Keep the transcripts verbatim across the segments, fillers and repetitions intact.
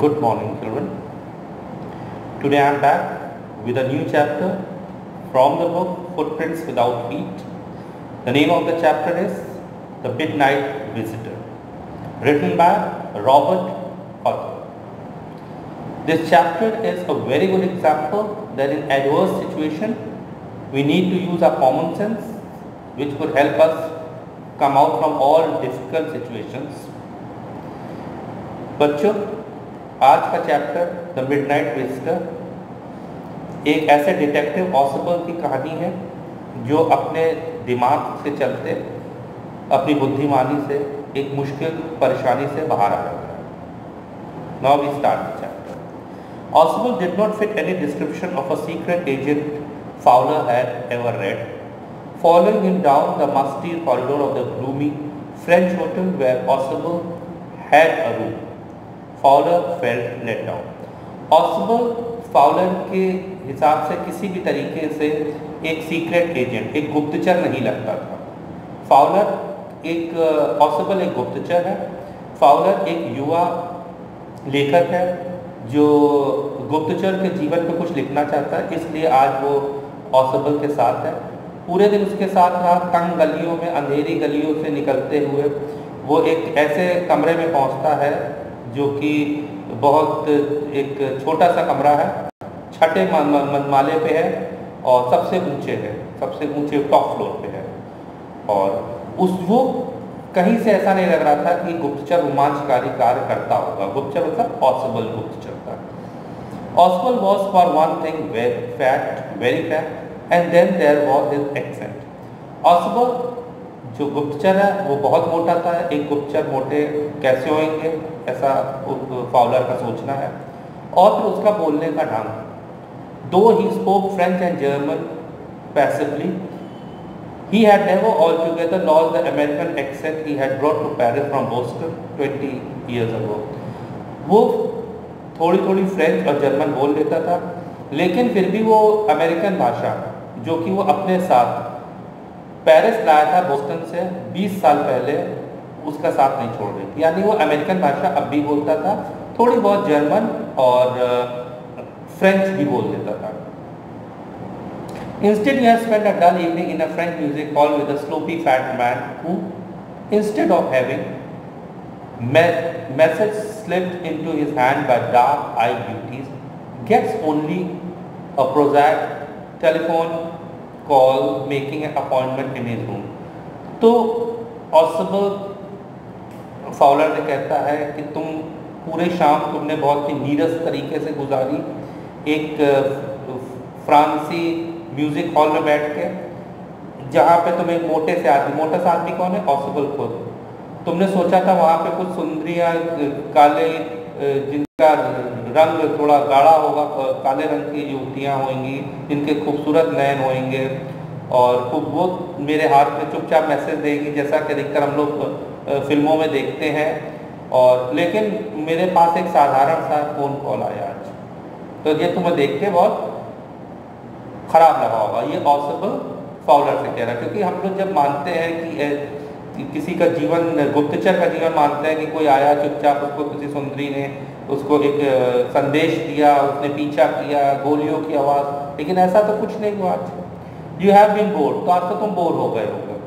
Good morning, children. Today I am back with a new chapter from the book Footprints Without Feet. The name of the chapter is The Midnight Visitor, written by Robert Hawthorne. This chapter is a very good example that in adverse situation we need to use our common sense, which could help us come out from all difficult situations. बच्चों, आज का chapter the midnight visitor एक ऐसे detective ऑसबल की कहानी है जो अपने दिमाग से चलते अपनी बुद्धिमानी से एक मुश्किल परेशानी से बाहर आ जाता है. Now we start the chapter. Oswald did not fit any description of a secret agent Fowler had ever read. Following him down the musty corridor of the gloomy French hotel where Oswald had a room, Fowler felt let down. Oswald Fowler के हिसाब से किसी भी तरीके से एक secret agent, एक गुप्तचर नहीं लगता था. फाउलर एक Oswald एक गुप्तचर है. फाउलर एक युवा लेखक है जो गुप्तचर के जीवन पे कुछ लिखना चाहता है, इसलिए आज वो Oswald के साथ है. पूरे दिन उसके साथ रहा. तंग गलियों में, अंधेरी गलियों से निकलते हुए वो एक ऐसे कमरे में पहुंचता है जो कि बहुत एक छोटा सा कमरा है, छठे माले पे है और सबसे ऊंचे है, सबसे ऊंचे टॉप फ्लोर पे है. और उस वो कहीं से ऐसा नहीं लग रहा था कि गुप्तचर रोमांचकारी कार्य करता होगा. गुप्तचर मतलब Oswald गुप्तचर था. Oswald was for one thing very fat, very fat, and then there was his accent. Oswald जो गुप्तचर है वो बहुत मोटा था. एक गुप्तचर मोटे कैसे होंगे, ऐसा फाउलर का सोचना है. और फिर उसका बोलने का ढंग. दो he spoke French and German passively, he had never altogether lost the American accent he had brought to Paris from Boston twenty years ago. वो थोड़ी थोड़ी फ्रेंच और जर्मन बोल लेता था, लेकिन फिर भी वो अमेरिकन भाषा जो कि वो अपने साथ पेरिस लाया था बोस्टन से बीस साल पहले, उसका साथ नहीं छोड़ रही थी. यानी वो अमेरिकन भाषा अब भी बोलता था, थोड़ी बहुत जर्मन और फ्रेंच भी बोल लेता था. Instead, he had spent a dull evening in a French music hall with a sloppy fat man who, instead of having me- message slipped into his hand by dark-eyed beauties, gets only a prosaic telephone call making an appointment in his room. तो Oswald Fowler ने कहता है कि तुम पूरे शाम तुमने बहुत ही नीरस तरीके से गुजारी एक फ्रांसी म्यूजिक हॉल में बैठ के, जहाँ पे तुम एक मोटे से आदमी, मोटा सा आदमी कौन है? Oswald खुद. तुमने सोचा था वहाँ पे कुछ सुंदरियाँ काले जिनका रंग थोड़ा गाढ़ा होगा, काले रंग की युवतियाँ होंगी जिनके खूबसूरत नयन होंगे और खूब वो मेरे हाथ में चुपचाप मैसेज देगी जैसा कि अधिकतर हम लोग फिल्मों में देखते हैं. और लेकिन मेरे पास एक साधारण सा फ़ोन कॉल आया आज, तो ये तुम्हें देख के बहुत ख़राब लगा होगा. ये Oswald फाउलर से कह रहा है, क्योंकि हम लोग जब मानते हैं कि किसी का जीवन, गुप्तचर का जीवन मानते हैं कि कोई आया चुपचाप, उसको किसी सुंदरी ने उसको एक संदेश दिया, उसने पीछा किया, गोलियों की आवाज़, लेकिन ऐसा तो कुछ नहीं हुआ. आज यू हैव बीन बोर्ड, तो आज तो तुम बोर हो गए होगे.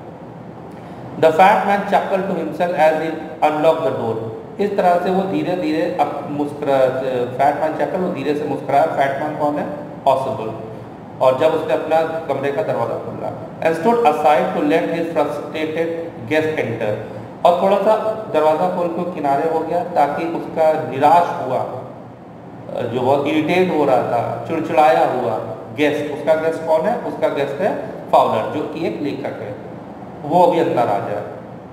The fat man chuckled to himself as he unlock the door. इस तरह से वो धीरे धीरे अब मुस्कुरा, फैट मैन चक्कल, वो धीरे से मुस्कुराया. फैट मैन कौन है? Oswald. और जब उसने अपना कमरे का दरवाजा खोला, and stood aside to let his frustrated guest enter, और थोड़ा सा दरवाज़ा खोल के किनारे हो गया ताकि उसका निराश हुआ, जो बहुत इरिटेट हो रहा था, चिड़चिड़ाया हुआ गेस्ट, उसका गेस्ट कौन है? उसका गेस्ट है फाउलर, जो कि एक लेखक है, वो अभी अंदर आ जाए.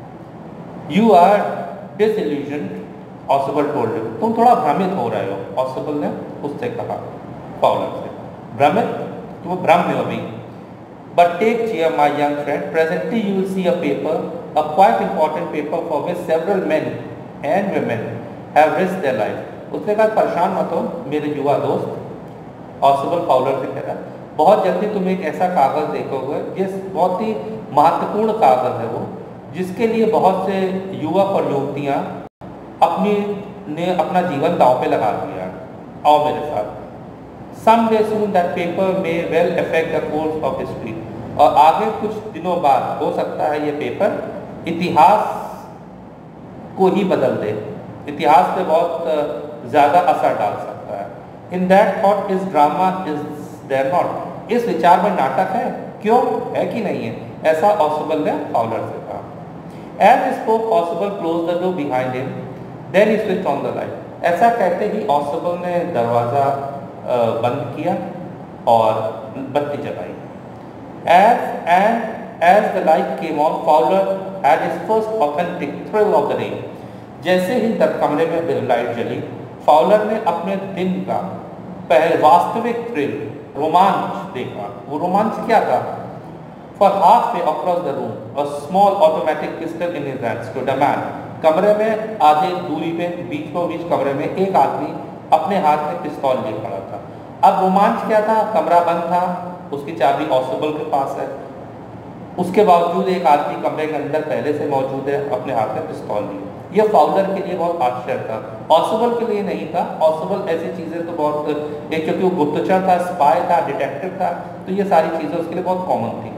You are disillusioned, Oswald told him. तुम थोड़ा भ्रमित हो रहे हो, Oswald ने उससे कहा, फाउलर से. भ्रमित? तुम भ्रम में हो अभी. But take cheer, my young friend. Presently you will see a paper, a quite important paper for which several men and women have risked their life. उसने कहा परेशान मत हो मेरे युवा दोस्त. Oswald फाउलर से कह रहा, बहुत जल्दी तुम एक ऐसा कागज़ देखोगे जिस बहुत ही महत्वपूर्ण कागज़ है वो, जिसके लिए बहुत से युवक और युवतियाँ अपनी ने अपना जीवन दांव पे लगा दिया। आओ मेरे साथ। Someday soon that paper may well affect the course of history। और आगे कुछ दिनों बाद हो सकता है ये पेपर इतिहास को ही बदल दे, इतिहास पे बहुत ज़्यादा असर डाल सकता है। In that thought is drama is there not। इस विचार में नाटक है, क्यों है कि नहीं है, ऐसा ऑसबल ने फाउलर से कहा। As he spoke, Ausable closed the door behind him, then he switched on the light। ऐसा कहते ही ऑसबल ने दरवाज़ा बंद किया और बत्ती जलाई। As and as the light came on, Fowler had his first authentic thrill of the day। जैसे ही दर कमरे में लाइट जली, फाउलर ने अपने दिन का पहले वास्तविक थ्रिल, रोमांच देखा। वो रोमांच क्या था? For halfway across the room, a small automatic pistol in his hand stood a man। कमरे में आधे दूरी पे बीचों बीच कमरे में एक आदमी अपने हाथ में पिस्तौल लिए खड़ा था। अब रोमांच क्या था? कमरा बंद था, उसकी चाबी ऑसबल के पास है, उसके बावजूद एक आदमी कमरे के अंदर पहले से मौजूद है, अपने हाथ में पिस्तौल लिए। यह फाउलर के लिए बहुत आश्चर्य था, ऑसबल के लिए नहीं था। ऑसबल ऐसी चीज़ें तो बहुत, एक क्योंकि वो गुप्तचर था, स्पाई था, डिटेक्टिव था, तो ये सारी चीज़ें उसके लिए बहुत कॉमन थी।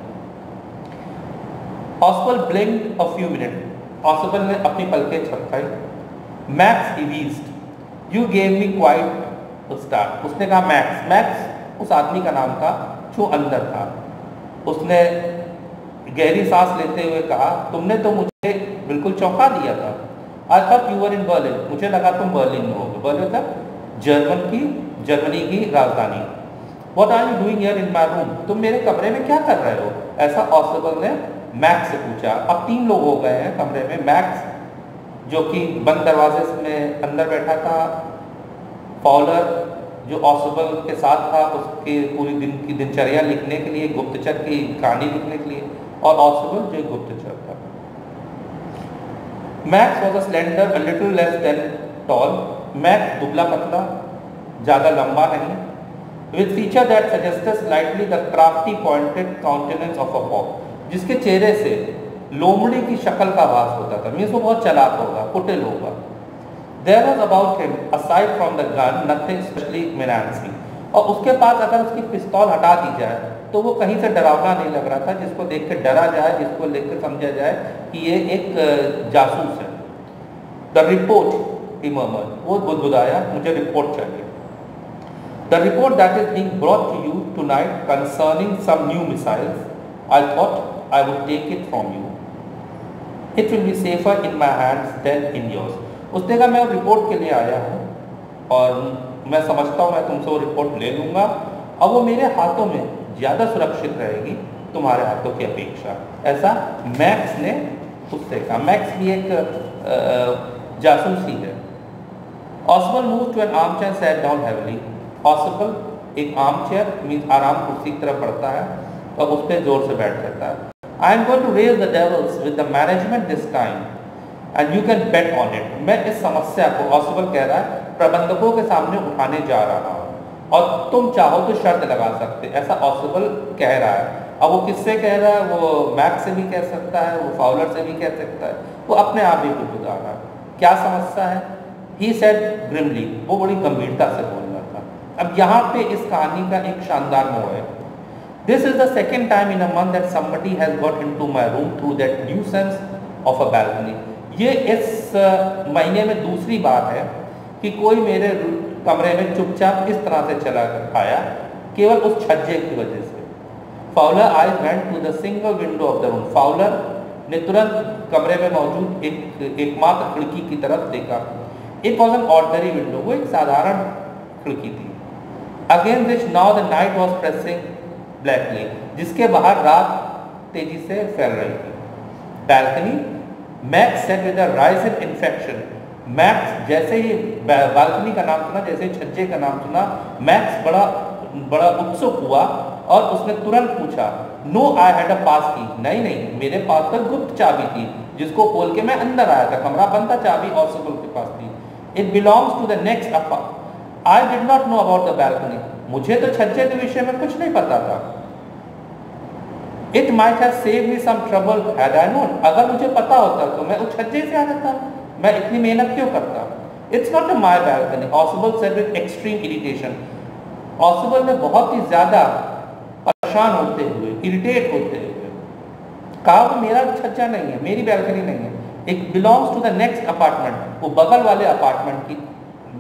ऑसबल ब्लिंक्ड अ फ्यू मिनट। ऑसबल ने अपनी पलकें झपकाई। Max he wheezed, you gave me quite start. उसने कहा मैक्स। मैक्स उस आदमी का नाम था जो अंदर था। उसने गहरी सांस लेते हुए कहा, तुमने तो मुझे बिल्कुल चौंका दिया था। I thought you were in Berlin. मुझे लगा तुम बर्लिन में होगे। बर्लिन था जर्मन की जर्मनी की राजधानी। What are you doing here in my room? तुम मेरे कमरे में क्या कर रहे हो? ऐसा ऑसबल ने मैक्स से पूछा। अब तीन लोग हो गए हैं कमरे में। मैक्स जो कि बंद दरवाजे में अंदर बैठा था, फाउलर जो ऑसबल के साथ था उसके पूरी दिन की दिनचर्या लिखने के लिए, गुप्तचर की कहानी लिखने के लिए, और ऑसबल जो गुप्तचर था। Max was a slender, a little less than tall. Max दुबला पतला, ज़्यादा लंबा नहीं, with feature that suggested slightly the crafty pointed countenance of a hawk. जिसके चेहरे से लोमड़ी की शक्ल का आभास होता था, मीन्स वो बहुत चालाक होगा, कुटिल होगा। There was about him, aside from the gun, nothing especially menacing। और उसके पास अगर उसकी पिस्तौल हटा दी जाए तो वो कहीं से डरावना नहीं लग रहा था, जिसको देख के डरा जाए, जिसको देख के समझा जाए कि ये एक जासूस है। The report, he murmured, वो बुदबुदाया, मुझे रिपोर्ट चाहिए। The report that is being brought to you tonight concerning some new missiles, I thought I would take it from you। It will be safer in my hands than in yours। उसने कहा मैं report के लिए आया हूँ और मैं समझता हूँ मैं तुमसे वो रिपोर्ट ले लूँगा, और वो मेरे हाथों में ज़्यादा सुरक्षित रहेगी तुम्हारे हाथों की अपेक्षा। ऐसा मैक्स ने उससे कहा। मैक्स भी एक जासूस ही है। ऑसबल move to an armchair, sat down heavily. ऑसबल एक आर्म चेयर मीन्स आराम कुर्सी की तरफ बढ़ता है और उस पर जोर से बैठ जाता है। I am going to raise the devils with the management this time and you can bet on it. मैं इस समस्या को, ऑसबल कह रहा है, प्रबंधकों के सामने उठाने जा रहा हूँ और तुम चाहो तो शर्त लगा सकते। ऐसा ऑसबल कह रहा है। अब वो किससे कह रहा है? वो मैक्स से भी कह सकता है, वो फाउलर से भी कह सकता है, वो अपने आप भी बुदबुदा रहा है। क्या समस्या है? ही सेड ग्रिमली, वो बड़ी गंभीरता से बोल रहा था। अब यहाँ पे इस कहानी का एक शानदार मोड़ है। This is the second time in a month that somebody has got into my room through that nuisance of a balcony. ये इस महीने में दूसरी बार है कि कोई मेरे कमरे में चुपचाप इस तरह से चला आया, केवल उस छज्जे की वजह से। Fowler I went to the single window of the room. Fowler ने तुरंत कमरे में मौजूद एक एकमात्र खिड़की की तरफ देखा। It was an ordinary window, वो एक साधारण खिड़की थी। Again this now the night was pressing blackly, जिसके बाहर रात तेजी से फैल रही थी। Balcony, Max said with a rising infection. Max जैसे ही बालकनी का नाम सुना, जैसे छज्जे का नाम सुना, मैक्स बड़ा बड़ा उत्सुक हुआ और उसने तुरंत पूछा, नो आई हैड अ पास की। नहीं नहीं, मेरे पास तो गुप्त चाबी थी जिसको खोल के मैं अंदर आया था। कमरा बंद था, चाबी ऑसबल के पास थी। It belongs to the next apart. I did not know about the balcony. मुझे तो छज्जे के विषय में कुछ नहीं पता था। It might have saved me some trouble had I known. अगर मुझे पता होता तो मैं उस छज्जे से आ जाता, मैं इतनी मेहनत क्यों करता। It's not a my balcony, Ausable said with extreme irritation. Ausable ने बहुत ही ज़्यादा परेशान होते हुए, इरिटेट होते हुए कहा वो मेरा छज्जा नहीं है, मेरी बैल्कनी नहीं है, it belongs to the next apartment, वो बगल वाले अपार्टमेंट की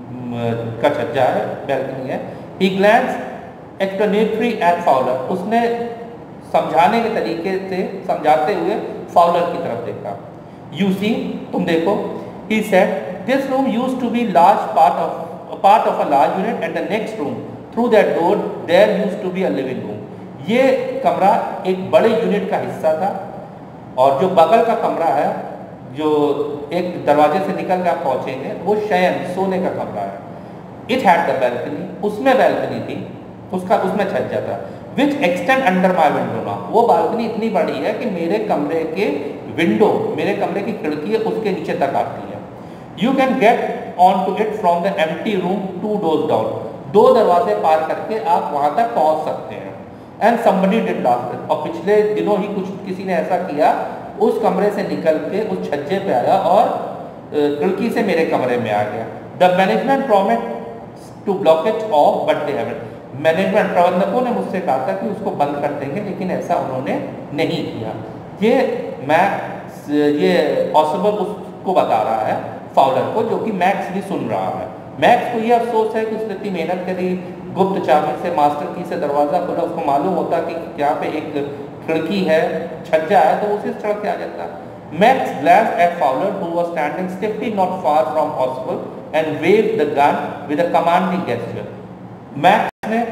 का छज्जा है, बैल्कनी है। He glanced explanatory at Fowler, उसने समझाने के तरीके से समझाते हुए फाउलर की तरफ देखा। You see, तुम देखो, he said, this room used to be large part of a part of a large unit, and the next room through that door there used to be a living room. ये कमरा एक बड़े unit का हिस्सा था और जो बगल का कमरा है जो एक दरवाजे से निकल कर आप पहुँचेंगे वो शयन सोने का कमरा है। It had the balcony, उसमें बैल्कनी थी, उसका उसमें छज्जा था। Which extend under my window now, वो बालकनी इतनी बड़ी है कि मेरे कमरे के विंडो, मेरे कमरे की खिड़की है उसके नीचे तक आती है। You can get onto it from the empty room two doors down, दो दरवाजे पार करके आप वहाँ तक पहुँच सकते हैं। And somebody did last night, और पिछले दिनों ही कुछ किसी ने ऐसा किया, उस कमरे से निकल के उस छज्जे पे आया और खिड़की से मेरे कमरे में आ गया। The management promised to block it off, but they haven't. Management प्रबंधकों ने मुझसे कहा था कि उसको बंद कर देंगे, लेकिन ऐसा उन्होंने नहीं किया। ये मैक्स ये ऑसबल उसको बता रहा है फाउलर को, जो कि मैक्स भी सुन रहा है। मैक्स को ये अफसोस है कि उसने इतनी मेहनत करी, गुप्त चाबी से मास्टर की से दरवाज़ा खोला, उसको मालूम होता कि यहाँ पे एक खिड़की है, छज्जा है, तो उसी से चढ़ के आ जाता। Max glanced at Fowler, who was standing stiffly not far from Oswald, and waved the gun with a commanding gesture. Max ने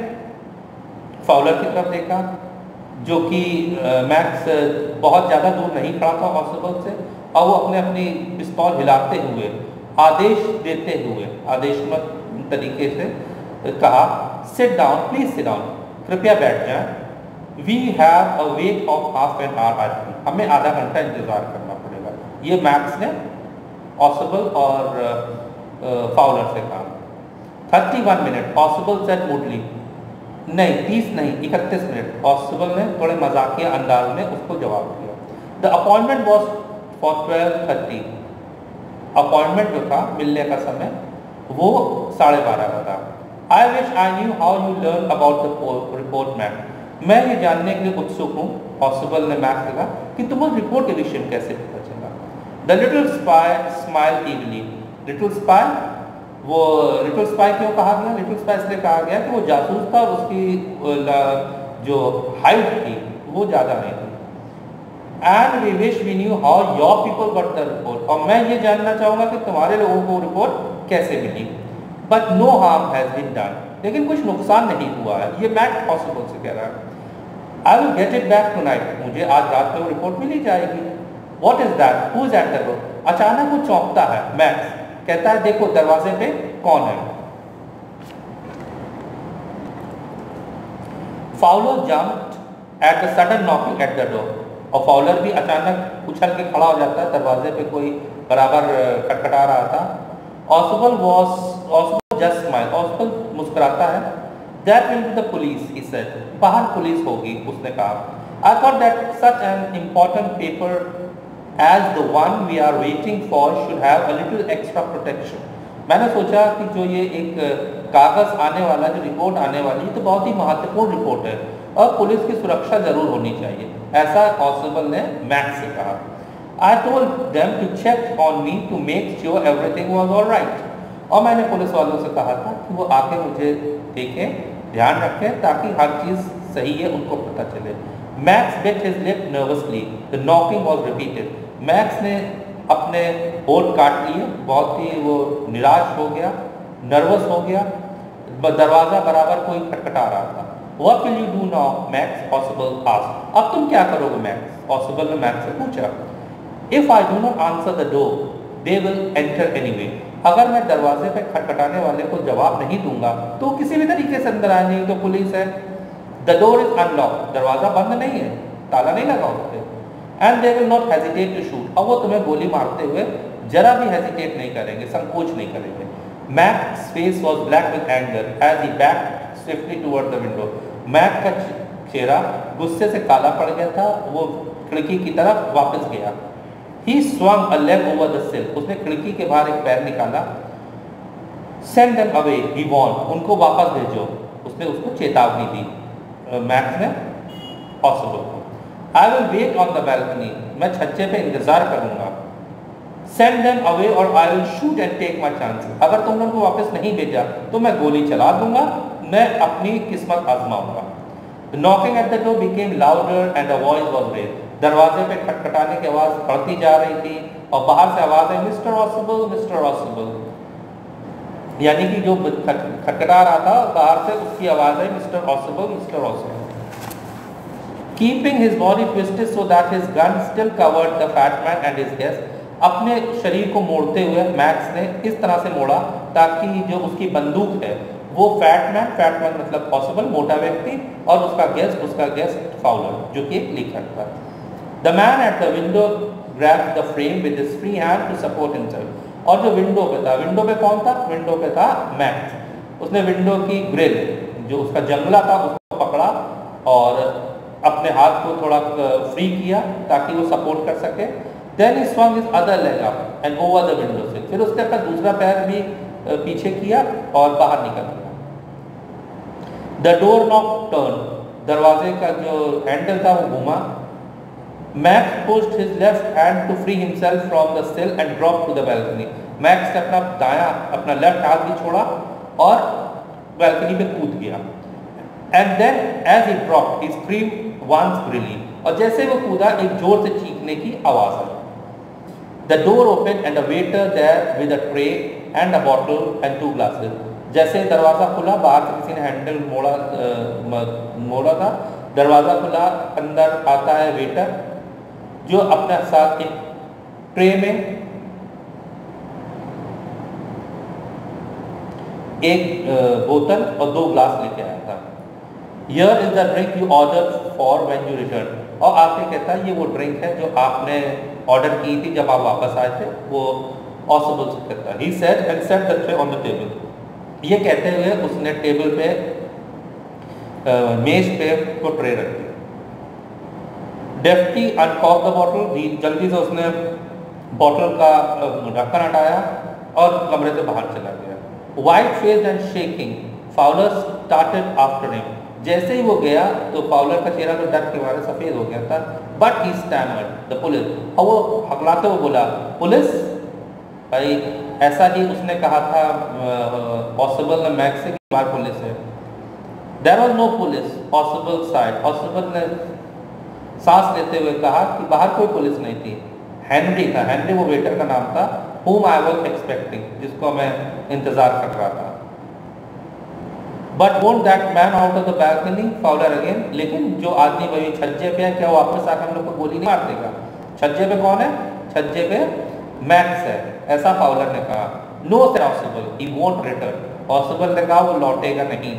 फाउलर की तरफ देखा, जो कि मैक्स बहुत ज़्यादा दूर नहीं खड़ा था ऑसबल से, और वो अपने अपनी पिस्तौल हिलाते हुए आदेश देते हुए आदेशमत तरीके से कहा, sit down please sit down, कृपया बैठ जाएं, we have a wait of half an hour I think, हमें आधा घंटा इंतज़ार करना पड़ेगा। ये मैक्स ने ऑसबल और फाउलर से कहा। थर्टी वन मिनट ऑसबल सेड मूडली, नहीं तीस नहीं इकतीस मिनट, ऑसबल ने थोड़े मजाकिया अंदाज में उसको जवाब दिया। The appointment was for twelve thirty, appointment जो था मिलने का समय वो साढ़े बारह का था। I wish I knew how you learn about the report ma'am, मैं ये जानने के लिए उत्सुक हूँ, ऑसबल ने मैक्स से कहा, कि तुम उस रिपोर्ट के विषय में कैसे पता चला। The little spy smile evilly, little spy, वो लिटिल स्पाई क्यों कहा गया? लिटिल स्पाई इसलिए कहा गया कि वो जासूस था और उसकी जो हाइट थी वो ज़्यादा नहीं थी। And we wish we knew how your people got the report, और मैं ये जानना चाहूँगा कि तुम्हारे लोगों को रिपोर्ट कैसे मिली। But no harm has been done, लेकिन कुछ नुकसान नहीं हुआ है, ये मैक्स ऑसबल से कह रहा है। I will get it back tonight, मुझे आज रात में वो रिपोर्ट मिली जाएगी। What is that, who is at the door, अचानक वो चौंकता है। मैक्स कहता है देखो दरवाजे पे कौन है। Fowler jumped at the sudden knocking at the door, और फाउलर भी अचानक उछल के खड़ा हो जाता है, दरवाजे पे कोई बराबर खटखटा रहा था। Osbal was Osbal just smile, Osbal मुस्कुराता है। That will be the police, he said, बाहर पुलिस होगी, उसने कहा। I thought that such an important paper as the one we are waiting for should have a little extra protection, मैंने सोचा कि जो ये एक कागज आने वाला, जो रिपोर्ट आने वाली है, तो बहुत ही महत्वपूर्ण रिपोर्ट है और पुलिस की सुरक्षा जरूर होनी चाहिए, ऐसा ऑसबल ने मैक्स से कहा। I told them to check on me to make sure everything was all right, और मैंने पुलिस वालों से कहा था कि वो आके मुझे देखें, ध्यान रखें, ताकि हर चीज़ सही है उनको पता चले। Max bit his lip nervously, the knocking was repeated, Max ने अपने होठ काट लिए, बहुत ही वो निराश हो गया, नर्वस हो गया, दरवाज़ा बराबर कोई खटखटा रहा था। What will you do now, Max? Oswald asked. अब तुम क्या करोगे मैक्स? ऑसबल ने मैक्स से पूछा। If I do not answer the door, they will enter anyway. अगर मैं दरवाजे पे खटखटाने वाले को जवाब नहीं दूंगा तो किसी भी तरीके से अंदर आएंगे, तो पुलिस है। The door is unlocked, दरवाज़ा बंद नहीं है, ताला नहीं लगा उस पर। And they will not hesitate to shoot, अब वो तुम्हें गोली मारते हुए जरा भी हेजिटेट नहीं करेंगे, संकोच नहीं करेंगे। Mac's face was black with anger as he backed swiftly toward the window. Mac का चेहरा गुस्से से काला पड़ गया था, वो खिड़की की तरफ वापस गया। He swung a leg over the sill, उसने खिड़की के बाहर एक पैर निकाला। Send them away he want, उनको वापस भेजो, उसने उसको चेतावनी दी मैक्स ने पॉसिबल को। I will wait on the balcony, मैं छज्जे पे इंतजार करूंगा। Send them away or I will shoot and take my chance, अगर तुमने उनको वापस नहीं भेजा तो मैं गोली चला दूंगा, मैं अपनी किस्मत आजमाऊंगा। Knocking at the door became louder and the voice was raise, दरवाजे पे खटखटाने की आवाज बढ़ती जा रही थी और बाहर से आवाज है मिस्टर ऑसिबल, मिस्टर ऑसिबल, यानी कि जो खटखटा रहा था बाहर से उसकी आवाज है mister Ossible, mister Ossible. Keeping his body twisted so that his gun still covered the fat man and his guest, अपने शरीर को मोड़ते हुए मैक्स ने इस तरह से मोड़ा ताकि जो उसकी बंदूक है वो फैट मैन, फैट मैन मतलब पॉसिबल मोटा व्यक्ति, और उसका गेस्ट उसका गेस्ट फाउलर जो कि एक लिखट था। The man at the window grabbed the frame with his free hand to support himself, और जो विंडो पे था, विंडो पे कौन था, विंडो पे था मैक्स, उसने विंडो की ग्रिल जो उसका जंगला था उसको पकड़ा और अपने हाथ को थोड़ा फ्री किया ताकि वो सपोर्ट कर सके। Then he swung his other leg up and over the window sill, फिर उसने अपना दूसरा पैर भी पीछे किया और बाहर निकल गया। The door knob turned, दरवाजे का जो हैंडल था वो घूमा। Max pushed his left hand to free himself from the sill and dropped to the balcony, Max ने अपना दायां अपना लेफ्ट हाथ भी छोड़ा और बालकनी पे कूद गया। And then as he dropped he screamed once relief, और जैसे वो कूदा एक जोर से चीखने की आवाज आई। The door opened and a waiter there with a tray and a bottle and two glasses, जैसे दरवाजा खुला बाहर से किसी ने हैंडल मोड़ा मोड़ा था, दरवाजा खुला, अंदर आता है वेटर जो अपने साथ एक ट्रे में एक बोतल और दो ग्लास लेके आया था। Here is the drink you ordered for when you returned, और आपने कहता है ये वो ड्रिंक है जो आपने ऑर्डर की थी जब आप वापस आए थे, वो ऑसिबल से कहता है। He said and set the tray on the table, ये कहते हुए उसने टेबल पे मेज पे वो ट्रे रख दी। डेफ्टी अनकॉक द बॉटल, जल्दी से उसने बॉटल का ढक्कन हटाया और कमरे से बाहर चला गया। White faced and shaking Fowler started after him, जैसे ही वो गया तो फाउलर का चेहरा तो डर के मारे सफेद हो गया था। But he stammered the police, और वो हकलाते हुए बोला पुलिस, भाई ऐसा ही उसने कहा था पॉसिबल ने मैक्स से कि बाहर पुलिस है। There was no police possible side, possible ने सांस लेते हुए कहा कि बाहर कोई पुलिस नहीं थी। हेनरी था, हेनरी वो वेटर का नाम था, whom I was expecting, जिसको मैं इंतजार कर रहा था। But won't that man out of the balcony Fowler again, लेकिन जो आदमी वही छज्जे पे है क्या वो वापस आकर हम लोग को गोली नहीं मार देगा? छज्जे पे कौन है? छज्जे पे मैक्स है, ऐसा फाउलर ने कहा। No possible, he won't return, possible ने कहा वो लौटेगा नहीं।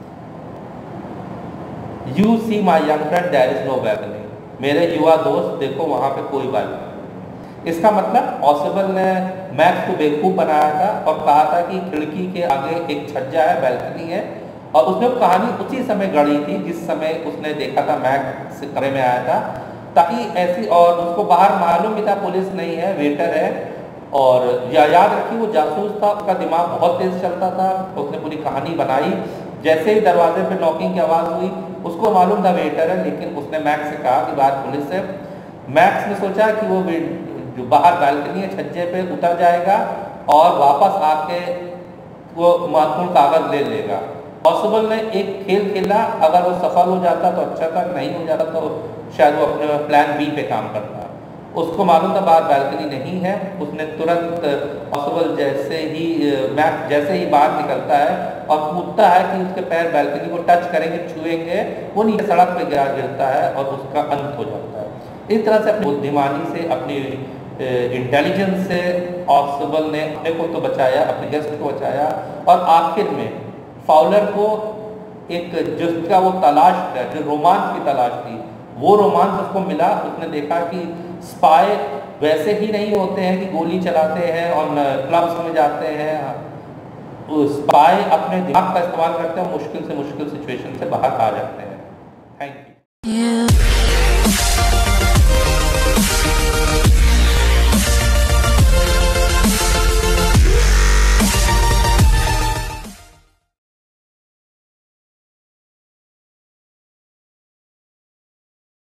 You see my young friend, there is no balcony, मेरे युवा दोस्त देखो वहां पे कोई बालकनी। इसका मतलब पॉसिबल ने मैक्स को बेवकूफ़ बनाया था और कहा था कि खिड़की के आगे एक छज्जा है, बैल्कनी है, और उसने कहानी उसी समय गढ़ी थी जिस समय उसने देखा था मैक्स कमरे में आया था, ताकि ऐसी, और उसको बाहर मालूम भी था पुलिस नहीं है, वेटर है, और या, याद रखिए वो जासूस था, उसका दिमाग बहुत तेज चलता था, उसने पूरी कहानी बनाई। जैसे ही दरवाजे पे नॉकिंग की आवाज़ हुई उसको मालूम था वेटर है, लेकिन उसने मैक्स से कहा कि बाहर पुलिस है। मैक्स ने सोचा कि वो जो बाहर बालकनी है छज्जे पे उतर जाएगा और वापस आके वो महत्वपूर्ण कागज ले लेगा। पॉसिबल ने एक खेल खेला, अगर वो सफल हो जाता तो अच्छा था, नहीं हो जाता तो शायद वो अपने प्लान बी पे काम करता। उसको मालूम था बाहर बालकनी नहीं है, उसने तुरंत पॉसिबल जैसे ही मैक्स जैसे ही बाहर निकलता है और कूदता है कि उसके पैर बालकनी को टच करेंगे, छुएंगे, वो नीचे सड़क पे गिरा गिरता है और उसका अंत हो जाता है। इस तरह से अपनी बुद्धिमानी से, अपनी इंटेलिजेंस से पॉसिबल ने अपने को तो बचाया, अपने गेस्ट को बचाया, और आखिर में फाउलर को एक जिसका वो तलाश था, जो रोमांच की तलाश थी, वो रोमांच उसको मिला। उसने देखा कि स्पाई वैसे ही नहीं होते हैं कि गोली चलाते हैं और क्लब्स में जाते हैं, स्पाई अपने दिमाग का इस्तेमाल करते हैं और मुश्किल से मुश्किल सिचुएशन से बाहर आ जाते हैं। Thank you.